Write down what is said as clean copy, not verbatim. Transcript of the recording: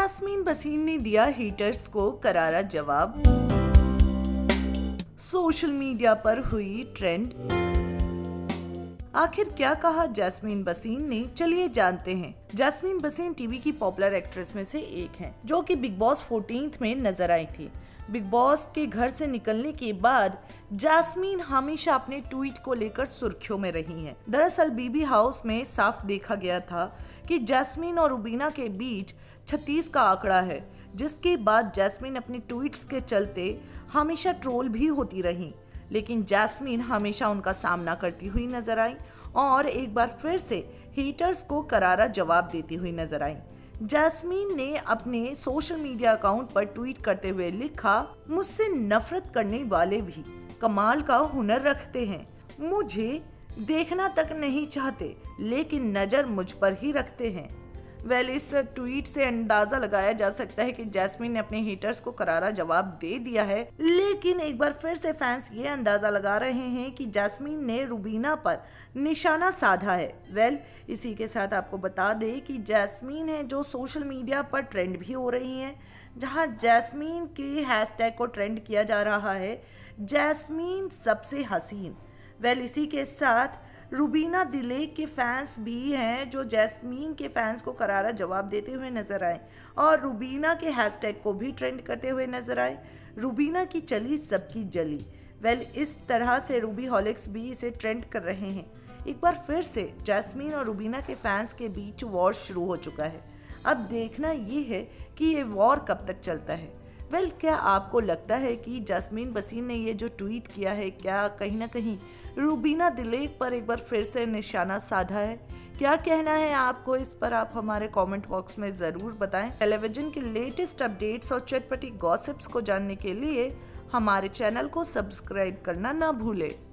Jasmine बसीन ने दिया हेटर्स को करारा जवाब। सोशल मीडिया पर हुई ट्रेंड। आखिर क्या कहा जैस्मीन बसीन ने, चलिए जानते हैं। जैस्मीन बसीन टीवी की पॉपुलर एक्ट्रेस में से एक हैं, जो कि बिग बॉस 14 में नजर आई थी। बिग बॉस के घर से निकलने के बाद जैस्मीन हमेशा अपने ट्वीट को लेकर सुर्खियों में रही हैं। दरअसल बीबी हाउस में साफ देखा गया था कि जैस्मीन और रुबीना के बीच 36 का आंकड़ा है, जिसके बाद जैस्मीन अपने ट्वीट्स के चलते हमेशा ट्रोल भी होती रही। लेकिन जैस्मीन हमेशा उनका सामना करती हुई नजर आई और एक बार फिर से हेटर्स को करारा जवाब देती हुई नजर आई। जैस्मीन ने अपने सोशल मीडिया अकाउंट पर ट्वीट करते हुए लिखा, मुझसे नफरत करने वाले भी कमाल का हुनर रखते हैं, मुझे देखना तक नहीं चाहते लेकिन नजर मुझ पर ही रखते हैं। इस ट्वीट से अंदाजा लगाया जा सकता है कि जैस्मीन ने अपने हेटर्स को करारा जवाब दे दिया है। लेकिन एक बार फिर से फैंस ये अंदाजा लगा रहे हैं कि जैस्मीन ने रुबीना पर निशाना साधा है। इसी के साथ आपको बता दें कि जैस्मीन है जो सोशल मीडिया पर ट्रेंड भी हो रही हैं, जहां जैस्मीन के हैशटैग को ट्रेंड किया जा रहा है, जैस्मीन सबसे हसीन। इसी के साथ रुबीना दिलेक के फैंस भी हैं जो जैस्मीन के फैंस को करारा जवाब देते हुए नजर आए और रुबीना के हैशटैग को भी ट्रेंड करते हुए नजर आए। रुबीना की चली सबकी जली। इस तरह से रूबी हॉलिक्स भी इसे ट्रेंड कर रहे हैं। एक बार फिर से जैस्मीन और रुबीना के फैंस के बीच वॉर शुरू हो चुका है। अब देखना ये है कि ये वॉर कब तक चलता है। क्या आपको लगता है कि जैस्मीन बसीन ने ये जो ट्वीट किया है, क्या कहीं ना कहीं रुबीना दिलेक पर एक बार फिर से निशाना साधा है? क्या कहना है आपको इस पर, आप हमारे कमेंट बॉक्स में ज़रूर बताएं। टेलीविजन के लेटेस्ट अपडेट्स और चटपटी गॉसिप्स को जानने के लिए हमारे चैनल को सब्सक्राइब करना ना भूलें।